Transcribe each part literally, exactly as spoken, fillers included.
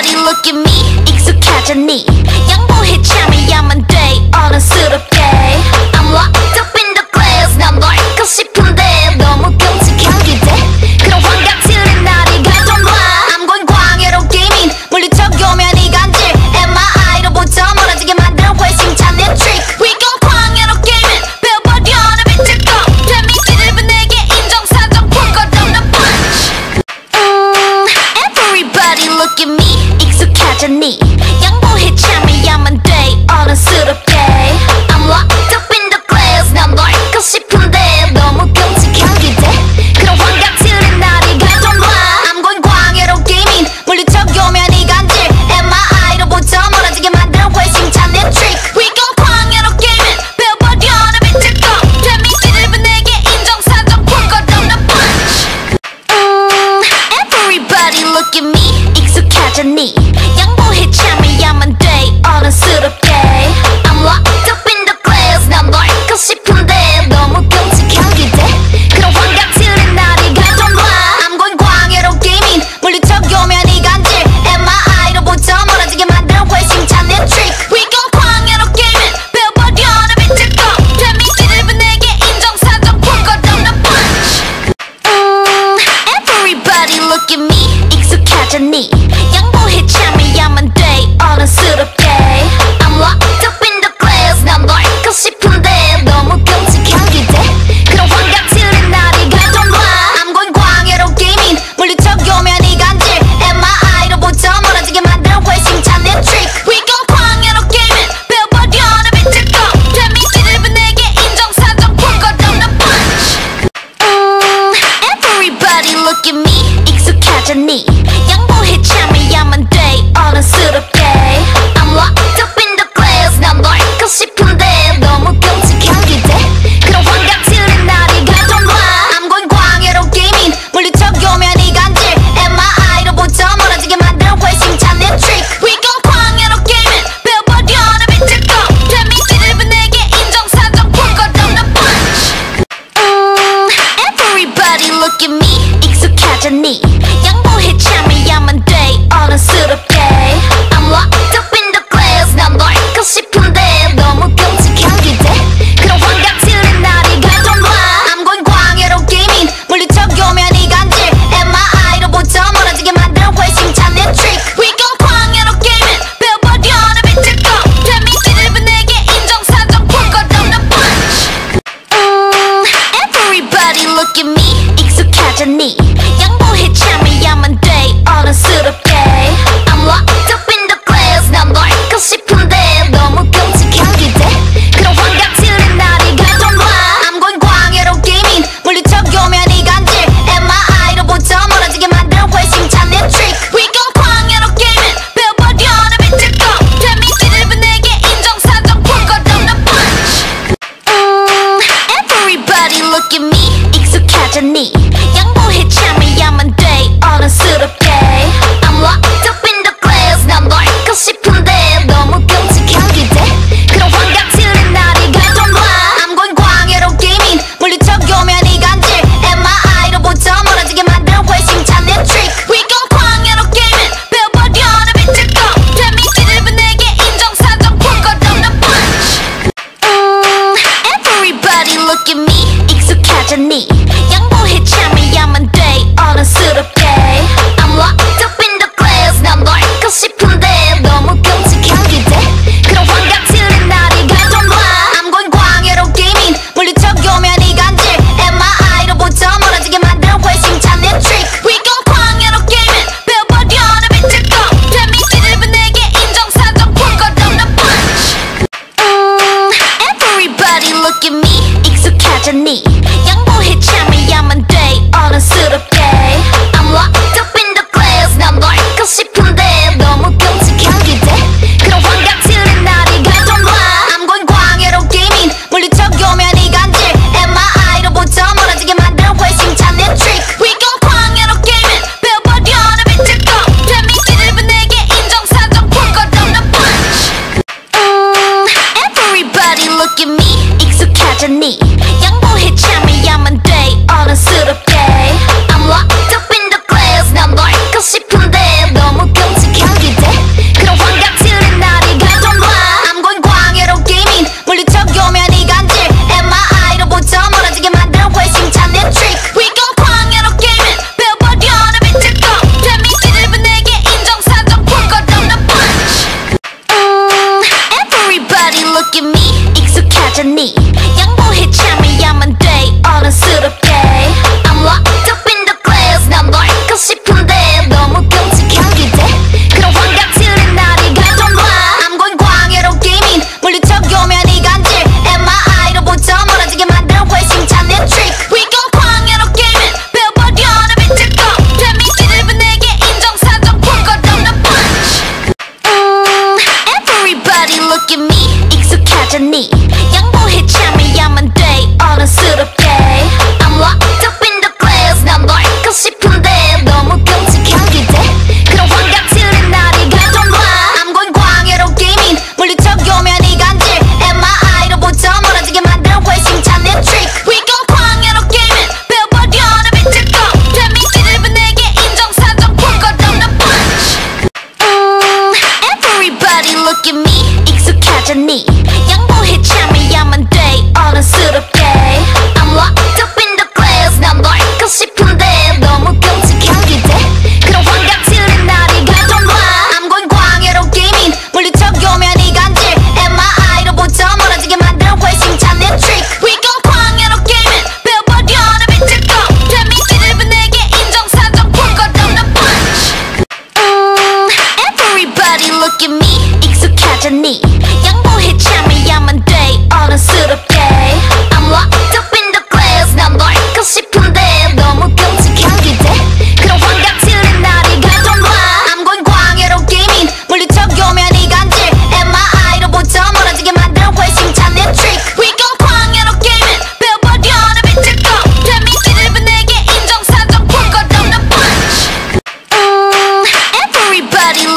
Everybody look at me 익숙하잖니 양보해 참여야만 돼 어른스럽게 I'm locked up in the glass 난 널 거 싶은데 너무 끔찍한 기대 그런 환각 틀린 날이 가져놔 I'm going 광야로 게이밍 물리쳐오면 이 간질 엠아이로부터 멀어지게 만드는 훨씬 찬내 트릭 We gon' 광야로 게이밍 배워버려 내 빛을 꺼 데미지를 내게 인정사정 볼 것 없는 punch 음, Everybody look at me 익숙하잖니 양보해 참여야만 돼 어른스럽게 I'm locked up in the glass 난 널 거 싶은데 너무 끔찍한 기대 그런 환각 틀린 날이 가져놔 I'm going 광야로 게이밍 물리쳐오면 이 간질 엠아이로부터 멀어지게 만드는 훨씬 찬내 트릭 We gon' 광야로 게이밍 배워버려 내 빛을 꺼 데미지를 내게 인정사정 볼 것 없는 punch 음, Everybody look at me 익숙하잖니 양보해 참여야만 돼 어른스럽게 I'm locked up in the glass 난 널 거 싶은데 너무 끔찍한 기대 그런 환각 틀린 날이 가져놔 I'm going 광야로 게이밍 물리쳐오면 이 간질 엠아이로부터 멀어지게 만드는 훨씬 찬내 트릭 We gon' 광야로 게이밍 배워버려 내 빛을 꺼 데미지를 내게 인정사정 볼 것 없는 punch 음, Everybody look at me 익숙하잖니 양보해 참여야만 돼 어른스럽게 I'm locked up in the glass 난 널 거 싶은데 너무 끔찍한 기대 그런 환각 틀린 날이 가져놔 I'm going 광야로 게이밍 물리쳐오면 이 간질 엠아이로부터 멀어지게 만드는 훨씬 찬내 트릭 We gon' 광야로 게이밍 배워버려 내 빛을 꺼 데미지를 내게 인정사정 볼 것 없는 punch 음, Everybody look at me 익숙하잖니 양보해 참여야만 돼 어른스럽게 I'm locked up in the glass 난 널 거 싶은데 너무 끔찍한 기대 그런 환각 틀린 날이 가져놔 I'm going 광야로 게이밍 물리쳐오면 이 간질 엠아이로부터 멀어지게 만드는 훨씬 찬내 트릭 We gon' 광야로 게이밍 배워버려 내 빛을 꺼 데미지를 내게 인정사정 볼 것 없는 punch 음, Everybody look at me 익숙하잖니 양보해 참여야만 돼 어른스럽게 I'm locked up in the glass 난 널 거 싶은데 너무 끔찍한 기대 그런 환각 틀린 날이 가져놔 I'm going 광야로 게이밍 물리쳐오면 이 간질 엠아이로부터 멀어지게 만드는 훨씬 찬내 트릭 We gon' 광야로 게이밍 배워버려 내 빛을 꺼 데미지를 내게 인정사정 볼 것 없는 punch 음, Everybody look at me 익숙하잖니 양보해 참여야만 돼 어른스럽게 I'm locked up in the glass 난 널 거 싶은데 너무 끔찍한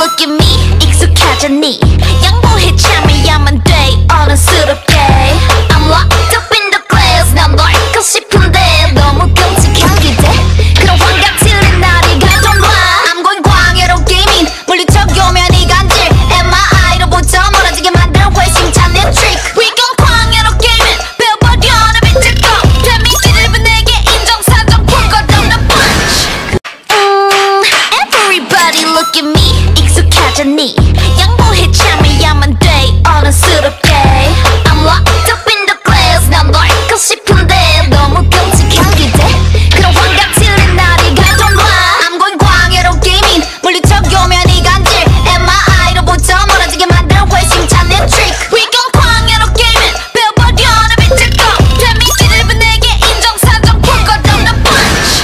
look at me 익숙하잖니 양보해 참여야만 돼 어른스럽게 I'm locked up in the glass 난 널고 싶은데 너무 끔찍한 기대 그런 환각 틀린 날이 가져와 I'm going 광야로 게이밍 물리적이 오면 이 간질 엠아이로부터 멀어지게 만들 회심 찾는 트릭 We gon' 광야로 게이밍 배워버려 내 빛을 꺼 데미지를 내게 인정사정 풀 것 없는 punch 음, Everybody look at me 익숙하잖니 양보해 참여야만 돼 어른스럽게 I'm locked up in the glass 난 널고 싶은데 너무 끔찍한 기대 그런 환각 틀린 날이 가져와 I'm going 광야로 게이밍 물리적이 오면 이 간질 엠아이로부터 멀어지게 만들 회심 찾는 트릭 We gon' 광야로 게이밍 배워버려 내 빛을 꺼 데미지를 내게 인정사정 풀 것 없는 punch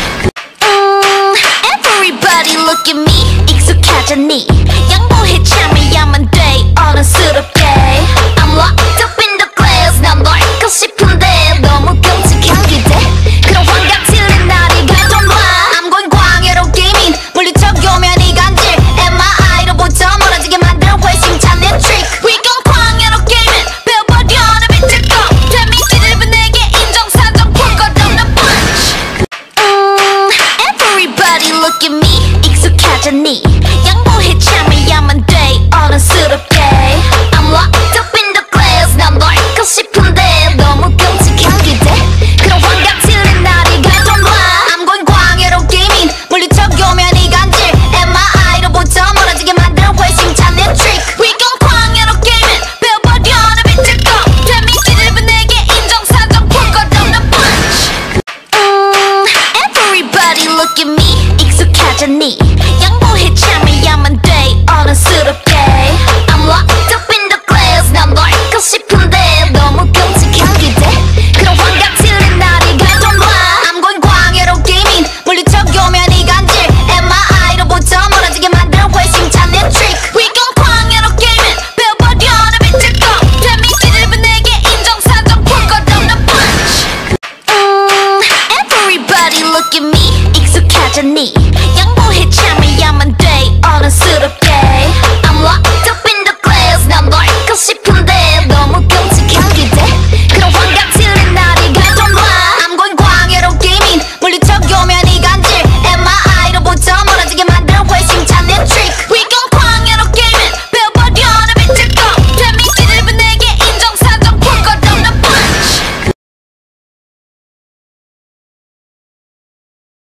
음, Everybody look at me 익숙하잖니 양보해 참여야만 돼 어른스럽게 I'm locked up in the glass 난 널고 싶은데 너무 끔찍한 기대 그런 환각 틀린 날이 가져와 I'm going 광야로 게이밍 물리적이 오면 이 간질 엠아이로부터 멀어지게 만들 회심 찾는 트릭 We gon' 광야로 게이밍 배워버려 내 빛을 꺼 데미지를 내게 인정사정 풀 것 없는 punch 음, Everybody look at me 익숙하잖니 양보해 참여야만 돼 어른스럽게 I'm locked up in the glass 난 널고 싶은데 너무 끔찍한 기대 그런 환각 틀린 날이 가져와 I'm going 광야로 게이밍 물리적이 오면 이 간질 엠아이로부터 멀어지게 만들 회심 찾는 트릭 We gon' 광야로 게이밍 배워버려 내 빛을 꺼 데미지를 내게 인정사정 풀 것 없는 punch 음, Everybody look at me 익숙하잖니 양보해 참여야만 돼 어른스럽게